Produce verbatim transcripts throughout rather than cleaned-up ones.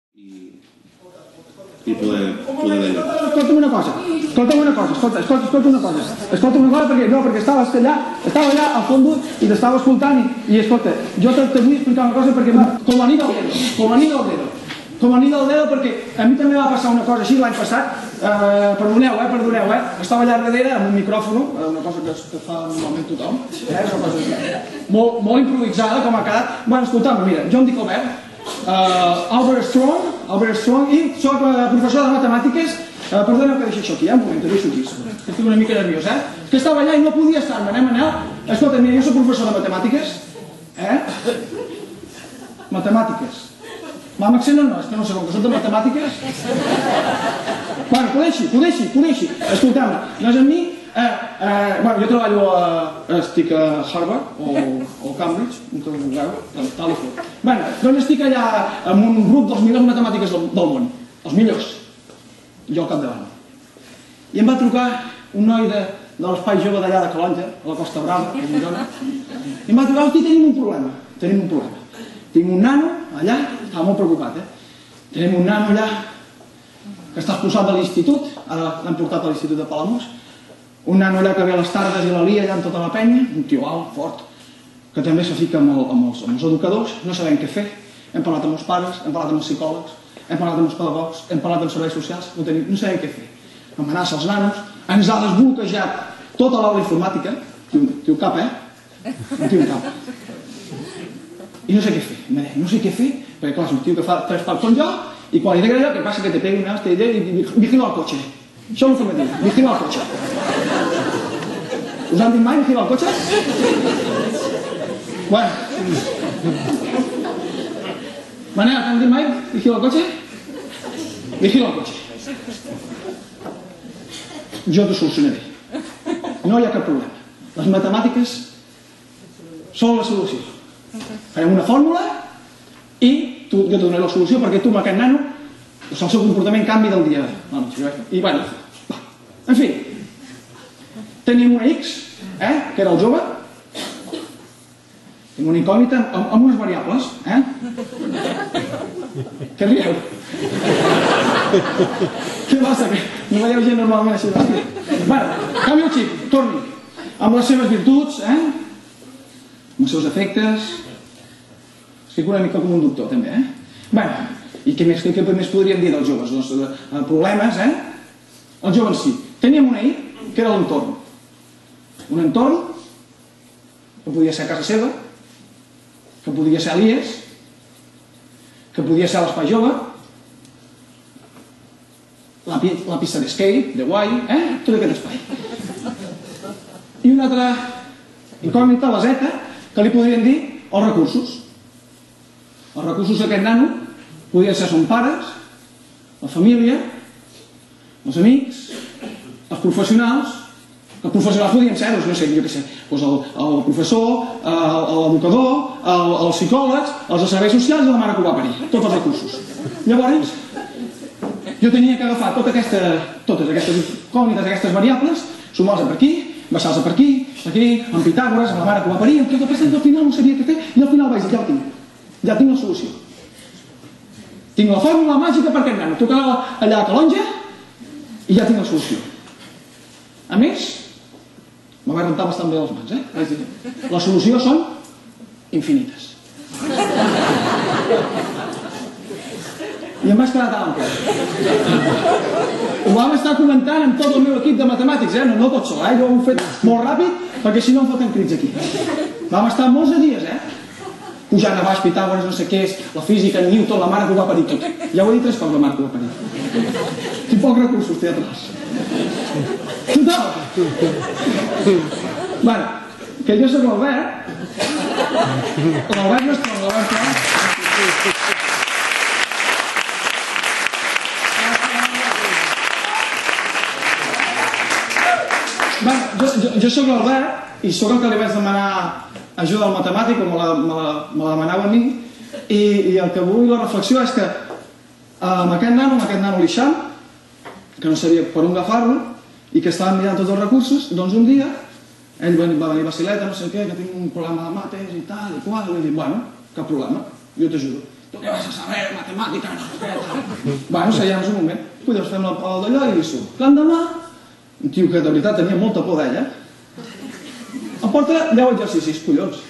i poder veure. Escolta'm una cosa, escolta'm una cosa, escolta, escolta, escolta una cosa, escolta'm una cosa perquè, no, perquè estaves allà, estava allà al fons i t'estava escoltant i, i escolta, jo te vull explicar una cosa perquè, com a nit al dedo, com a nit al dedo, com a nit al dedo perquè a mi també va passar una cosa així l'any passat, eh, perdoneu, eh, perdoneu, eh, estava allà darrere amb un micròfon, una cosa que, que fa normalment tothom, eh, és una cosa molt, molt improvisada com ha quedat. Bueno, escolta'm, mira, jo em dic Albert, Uh, Albert Strong, Albert Strong, i soc uh, professor de matemàtiques. Uh, perdoneu que deixi això aquí, eh? Un moment, deixo aquí, que estic una mica nerviós, eh? És que estava allà i no podia estar-me, eh, Manel? Escolta, mira, jo soc professor de matemàtiques, eh? Matemàtiques. Mama Xena no, és que no sé com que soc de matemàtiques. Bueno, ho deixi, ho deixi, ho deixi. Escolteu-me, no és amb mi. Eh, eh, bueno, jo treballo a, estic a Harvard o, o Cambridge, no té un grau, tal i qual. Bueno, doncs estic allà amb un grup dels millors matemàtiques del, del món, els millors, jo al capdavant. I em va trucar un noi de, de l'espai jove d'allà de Calonja, a la Costa Brava, a Girona, i em va trucar, hosti, tenim un problema, tenim un problema. Tinc un nano allà, estava molt preocupat, eh? Tenim un nano allà que està expulsat de l'institut, ara l'hem portat a l'institut de Palamós. Un nano allà que ve a les tardes i la lia allà amb tota la penya, un tio alt, fort, que també se fica amb, el, amb, els, amb els educadors, no sabem què fer. Hem parlat amb els pares, hem parlat amb els psicòlegs, hem parlat amb els pedagogs, hem parlat amb serveis socials, no, tenim, no sabem què fer. Amenaça els nanos, ens ha desbloquejat tota l'aula informàtica, tio cap, eh? Un tio cap. I no sé què fer, no sé què fer, perquè clar, és un tio que fa tres parts com jo, i quan li dic allò, què passa que te pegui una hòstia i vigila el cotxe. Això és el que m'he dit, vigila el cotxe. Us han dit mai vigila el cotxe? Bueno. Manel, t'han dit mai vigila el cotxe? Vigila el cotxe. Jo t'ho solucionaré. No hi ha cap problema. Les matemàtiques són la solució. Farem una fórmula i jo te donaré la solució perquè tu amb aquest nano el seu comportament canvi del dia a la noche. I bueno, va. En fi, tenim una X, eh, que era el jove, tenim una incògnita amb, amb unes variables, eh? Què rieu? Què passa? No veieu gent normalment així? Bueno, canvi el xip, torni, amb les seves virtuts, eh? Amb els seus efectes, estic una mica com un doctor també, eh? Bueno, i què més, què més podríem dir dels joves? Doncs problemes, eh? El jove en si. Teníem una I, que era l'entorn. Un entorn que podia ser a casa seva, que podia ser a l'I E S, que podia ser a l'espai jove, la, la pista d'escape, de guai, eh? Tot aquest espai. I una altra incògnita, la Z, que li podríem dir els recursos. Els recursos d'aquest nano podien ser son pares, la família, els amics, els professionals. Els professionals podien ser, no sé, jo què sé, el professor, l'educador, els psicòlegs, els de serveis socials i la mare que ho va parir. Tots els recursos. Llavors, jo tenia que agafar totes aquestes incògnites, aquestes variables, sumar-les per aquí, baixar-les per aquí, aquí, amb Pitàgores, amb la mare que ho va parir, amb tot el que al final no sabia què fer, i al final vaig dir, ja ho tinc, ja tinc la solució. Tinc la fórmula màgica per aquest nano. Tocava allà a Calonja i ja tinc la solució. A més, me vaig rentar bastant bé les mans, eh? Les solucions són infinites. I em vaig quedar tan ample. Ho vam estar comentant amb tot el meu equip de matemàtics, eh? No tot sol, eh? Jo ho he fet molt ràpid perquè si no em foten crits aquí. Vam estar molts de dies, eh? Pujant a baix, Pitàgores, no sé què és, la física, Newton, la mare que ho va parir tot. Ja ho he dit tres cops, la mare que ho va parir. Tinc pocs recursos teatrals. Total! Bueno, que jo soc l'Albert. L'Albert no és com l'Albert Bueno, jo soc l'Albert i soc el que li vaig demanar ajuda al matemàtic, com me la demanava a mi, i el que vull la reflexió és que amb aquest nano, amb aquest nano l'Ixam, que no sabia per on agafar-lo i que estava mirant tots els recursos, doncs un dia ell va venir a Basileta, no sé què, que tinc un problema de mates i tal i qual, i li dic, bueno, cap problema, jo t'ajudo. tu què vas a saber, matemàtica, no sé què, tal. Bueno, seiem un moment, collons, fem el d'allò i li surt. L'endemà, un tio que de veritat tenia molta por d'ella, em porta deu exercicis, collons.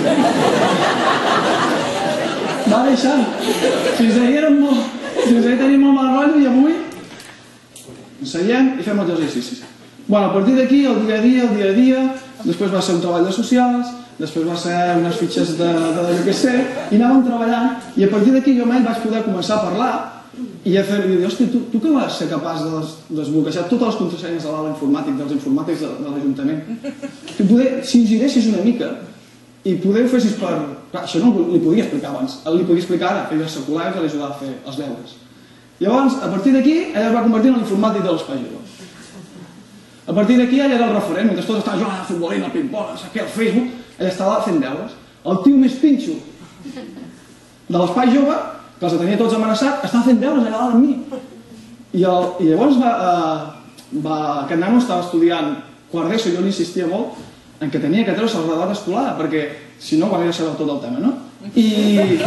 Va deixant. Fins ahir érem molt... Fins ahir tenim molt mal rotllo i avui ens seiem i fem els exercicis. Bueno, a partir d'aquí, el dia a dia, el dia a dia, després va ser un treball de socials, després va ser unes fitxes de, de, de què sé, i anàvem treballant, i a partir d'aquí jo amb ell vaig poder començar a parlar i a fer-li dir, hòstia, tu, tu que vas ser capaç de des, desbloquejar totes les contrasenyes de l'ala informàtic, dels informàtics de, de l'Ajuntament? Tu poder, si ens giressis una mica i poder ho fessis per... Clar, això no li podia explicar abans, li podia explicar ara, feia secular i l'ajudava a fer els deures. Llavors, a partir d'aquí, ella es va convertir en l'informàtic de l'Espai Jove. A partir d'aquí, ella era el referent, mentre tots estaven jugant al futbolín, al ping-pong, al Facebook, ella estava fent deures. El tio més pinxo de l'Espai Jove, que els tenia tots amenaçats, estava fent deures allà dalt amb mi. I, el, i llavors va, eh, va, aquest nano estava estudiant quart d'ESO, jo li insistia molt, en que tenia que treure's el radar escolar, perquè si no, quan ella sabeu tot el tema, no? I...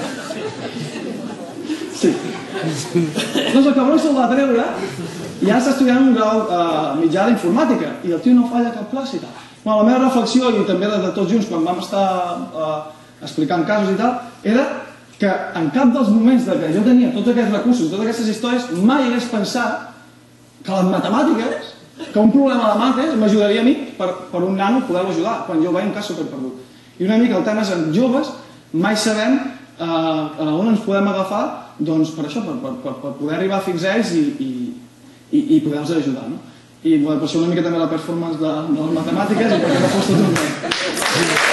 Sí. Doncs el cabró se'l va treure i ara està estudiant un grau eh, mitjà d'informàtica i el tio no falla cap classe i tal. Bueno, la meva reflexió, i també de, de tots junts, quan vam estar eh, explicant casos i tal, era que en cap dels moments de que jo tenia tots aquests recursos, totes aquestes històries, mai hagués pensat que les matemàtiques, que un problema de mates m'ajudaria a mi per, per un nano poder-lo ajudar, quan jo veia un cas superperdut. I una mica el tema és en joves, mai sabem eh, on ens podem agafar doncs, per això, per, per, per poder arribar fins a ells i, i, i, i poder-los ajudar. No? I per això una mica també la performance de, de les matemàtiques i perquè no fos tot un moment.